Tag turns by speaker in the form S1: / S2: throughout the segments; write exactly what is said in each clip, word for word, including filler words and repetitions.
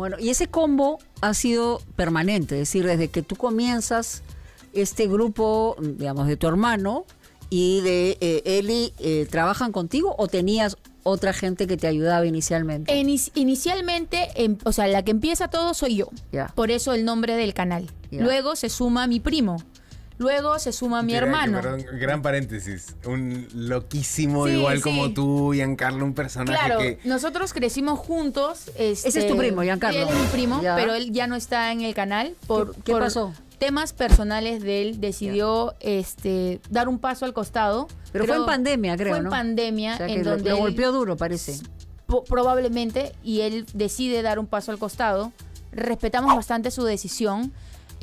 S1: Bueno, y ese combo ha sido permanente, es decir, desde que tú comienzas este grupo, digamos, de tu hermano y de eh, Eli, eh, ¿trabajan contigo o tenías otra gente que te ayudaba inicialmente?
S2: Inici- inicialmente, em, o sea, la que empieza todo soy yo.
S1: Ya.
S2: Por eso el nombre del canal.
S1: Ya.
S2: Luego se suma mi primo. Luego se suma mi
S3: Mira,
S2: hermano.
S3: que, perdón, gran paréntesis. Un loquísimo
S2: Sí,
S3: igual
S2: sí.
S3: como tú, Giancarlo, un personaje
S2: Claro,
S3: que...
S2: nosotros crecimos juntos. Este,
S1: Ese es tu primo, Giancarlo.
S2: Él es mi primo,
S1: Ya.
S2: pero él ya no está en el canal. Por,
S1: ¿Qué- qué
S2: por
S1: pasó?
S2: Temas personales de él, decidió este, dar un paso al costado.
S1: Pero fue en pandemia, creo,
S2: Fue
S1: ¿no?
S2: en pandemia,
S1: O sea, que
S2: en
S1: lo-
S2: donde
S1: lo
S2: él-
S1: golpeó duro, parece.
S2: po- probablemente, y él decide dar un paso al costado. Respetamos bastante su decisión,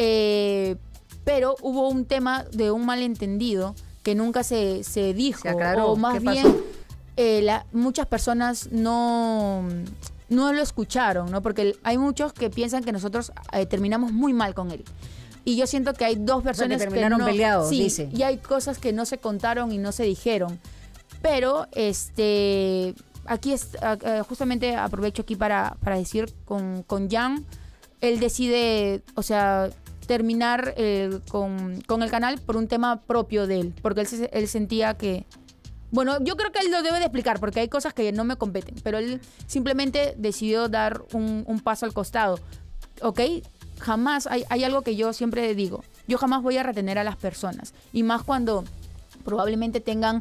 S2: eh, pero hubo un tema de un malentendido que nunca se, se dijo,
S1: Se aclaró.
S2: o más
S1: ¿Qué
S2: bien
S1: pasó?
S2: eh, la- muchas personas no, no lo escucharon, ¿no? Porque hay muchos que piensan que nosotros eh, terminamos muy mal con él. Y yo siento que hay dos personas que,
S1: terminaron
S2: no,
S1: peleados,
S2: sí,
S1: dice.
S2: y hay cosas que no se contaron y no se dijeron. Pero este aquí es, uh, justamente aprovecho aquí para, para decir con, con Jan, él decide, o sea, terminar eh, con, con el canal por un tema propio de él, porque él, se, él sentía que... Bueno, yo creo que él lo debe de explicar, porque hay cosas que no me competen, pero él simplemente decidió dar un, un paso al costado, ¿ok? Jamás, hay, hay algo que yo siempre digo, yo jamás voy a retener a las personas, y más cuando probablemente tengan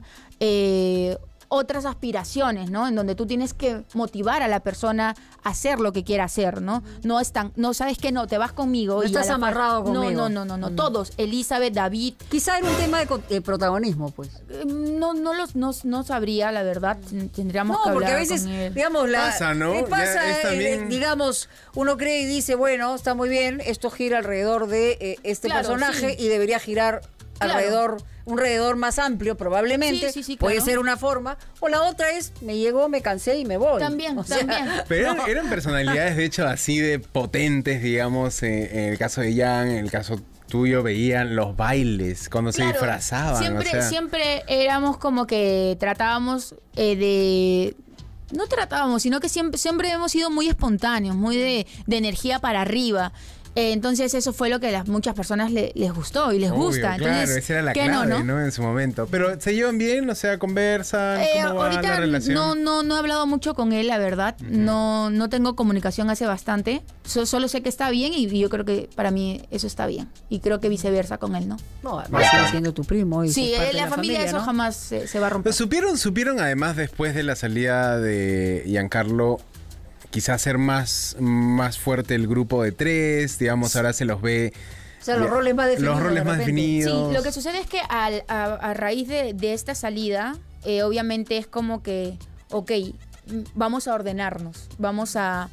S2: eh, otras aspiraciones, ¿no? En donde tú tienes que motivar a la persona a hacer lo que quiera hacer, ¿no? No están, no sabes que no, te vas conmigo.
S1: No
S2: y
S1: estás
S2: a la-
S1: amarrado
S2: No,
S1: conmigo.
S2: no, no, no, no,
S1: Mm.
S2: todos, Elizabeth, David,
S1: Quizá era un tema de, co- de protagonismo, pues.
S2: eh, no, no los, no, no sabría, la verdad, tendríamos
S1: No,
S2: que
S1: porque
S2: hablar
S1: a veces,
S2: con él.
S1: digamos, la,
S3: Pasa, ¿no?
S1: eh,
S3: Ya
S1: pasa,
S3: es
S1: eh,
S3: también-
S1: digamos, uno cree y dice, bueno, está muy bien, esto gira alrededor de eh, este
S2: Claro,
S1: personaje
S2: sí.
S1: y debería girar
S2: Claro.
S1: alrededor, un alrededor más amplio, probablemente.
S2: Sí, sí, sí,
S1: Puede
S2: claro.
S1: ser una forma. O la otra es, me llegó, me cansé y me voy.
S2: También,
S1: O sea,
S2: también.
S3: Pero eran, eran personalidades, de hecho, así de potentes, digamos, eh, en el caso de Jan, en el caso tuyo, veían los bailes, cuando se
S2: Claro,
S3: disfrazaban.
S2: Siempre,
S3: o sea,
S2: siempre éramos como que tratábamos eh, de... No tratábamos, sino que siempre, siempre hemos sido muy espontáneos, muy de, de energía para arriba. Eh, entonces eso fue lo que a las muchas personas le- les gustó y les
S3: obvio,
S2: gusta.
S3: claro,
S2: Entonces,
S3: esa era la
S2: ¿qué
S3: clave,
S2: no,
S3: ¿no?
S2: no?
S3: En su momento. Pero ¿se llevan bien? O sea, ¿conversan?
S2: Eh,
S3: ¿Cómo va
S2: ahorita
S3: la relación?
S2: no, no, no he hablado mucho con él, la verdad. No, no tengo comunicación hace bastante. So- solo sé que está bien y yo creo que para mí eso está bien. Y creo que viceversa con él, ¿no?
S1: No, además sigue siendo tu primo. Y
S2: Sí,
S1: sos parte
S2: eh,
S1: de
S2: la, familia, eso
S1: ¿no?
S2: jamás se, se va a romper.
S3: Pero supieron, supieron además después de la salida de Giancarlo, quizás ser más, más fuerte el grupo de tres, digamos, ahora se los ve...
S1: O sea, los roles más definidos.
S3: Los roles
S1: de
S3: más
S1: repente.
S3: definidos.
S2: Sí, lo que sucede es que al- a, a raíz de, de esta salida, eh, obviamente es como que, ok, mm, vamos a ordenarnos, vamos a,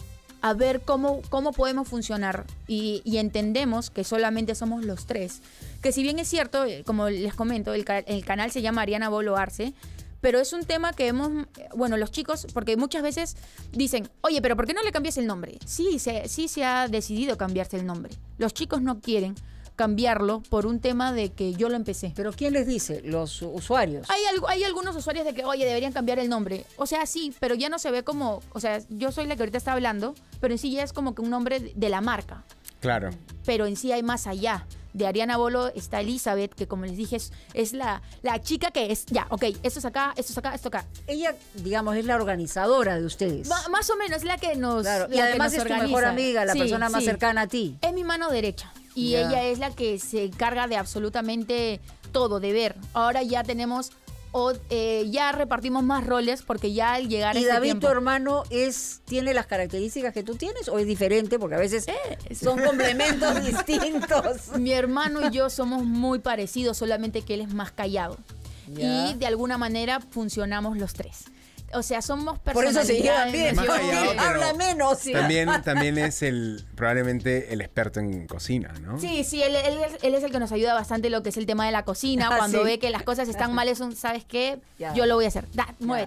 S2: a ver cómo, cómo podemos funcionar y, y entendemos que solamente somos los tres. Que si bien es cierto, eh, como les comento, el, ca- el canal se llama Ariana Bolo Arce, pero es un tema que hemos, eh, bueno, los chicos, porque muchas veces dicen, oye, pero ¿por qué no le cambias el nombre? Sí, se, sí se ha decidido cambiarse el nombre. Los chicos no quieren cambiarlo por un tema de que yo lo empecé.
S1: Pero ¿quién les dice? Los usuarios.
S2: Hay, algo- hay algunos usuarios de que, oye, deberían cambiar el nombre. O sea, sí, pero ya no se ve como, o sea, yo soy la que ahorita está hablando, pero en sí ya es como que un nombre de- de la marca.
S3: Claro.
S2: Pero en sí hay más allá. De Ariana Bolo está Elizabeth, que como les dije, es, es la, la chica que es, ya, ok, esto es acá, esto es acá, esto acá.
S1: Ella, digamos, es la organizadora de ustedes.
S2: Ma- más o menos, es la que nos
S1: Claro,
S2: la
S1: y
S2: que
S1: además
S2: nos
S1: es tu
S2: organiza.
S1: mejor amiga, la
S2: Sí,
S1: persona más
S2: sí.
S1: cercana a ti.
S2: Es mi mano derecha. Y
S1: Ya.
S2: ella es la que se encarga de absolutamente todo, de ver. Ahora ya tenemos, o, eh, ya repartimos más roles porque ya al llegar a
S1: ¿Y
S2: este
S1: David,
S2: tiempo...
S1: tu hermano, es tiene las características que tú tienes o es diferente? Porque a veces
S2: Eh,
S1: son complementos distintos.
S2: Mi hermano y yo somos muy parecidos, solamente que él es más callado.
S1: Ya.
S2: Y de alguna manera funcionamos los tres. O sea, somos
S1: Por eso se llevan
S2: personalidades,
S1: bien.
S3: Más
S1: porque
S3: callado,
S1: él
S3: pero
S1: habla menos. sí.
S3: También, también es el probablemente el experto en cocina, ¿no?
S2: Sí, sí, él, él es- él es el que nos ayuda bastante lo que es el tema de la cocina.
S1: Ah,
S2: Cuando
S1: sí.
S2: ve que las cosas están mal, es un, ¿sabes qué?
S1: Ya.
S2: Yo lo voy a hacer. Da, muévete.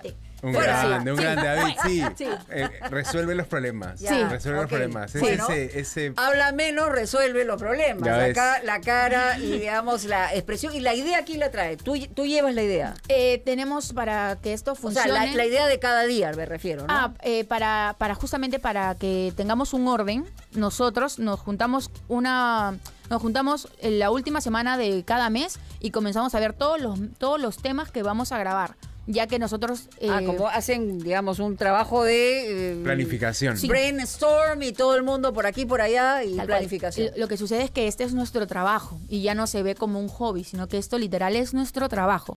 S3: Un
S1: Fuera, sí.
S3: grande, un
S1: Sí.
S3: grande, David, sí.
S1: Sí.
S3: Eh, resuelve los problemas.
S1: Ya,
S2: Sí.
S3: Resuelve
S1: ok.
S3: los problemas. Es
S1: Bueno,
S3: ese, ese...
S1: habla menos, resuelve los problemas.
S3: Ya ves.
S1: Acá la cara y digamos la expresión y la idea aquí la trae. Tú, tú llevas la idea.
S2: Eh, tenemos para que esto
S1: O
S2: funcione.
S1: sea, la, la idea de cada día me refiero, ¿no?
S2: Ah, eh, para, para justamente para que tengamos un orden, nosotros nos juntamos una nos juntamos en la última semana de cada mes y comenzamos a ver todos los todos los temas que vamos a grabar, ya que nosotros eh,
S1: Ah, como hacen, digamos, un trabajo de... eh,
S3: Planificación.
S2: Sí.
S1: Brainstorm y todo el mundo por aquí, por allá y
S2: tal cual.
S1: planificación.
S2: Lo que sucede es que este es nuestro trabajo y ya no se ve como un hobby, sino que esto literal es nuestro trabajo.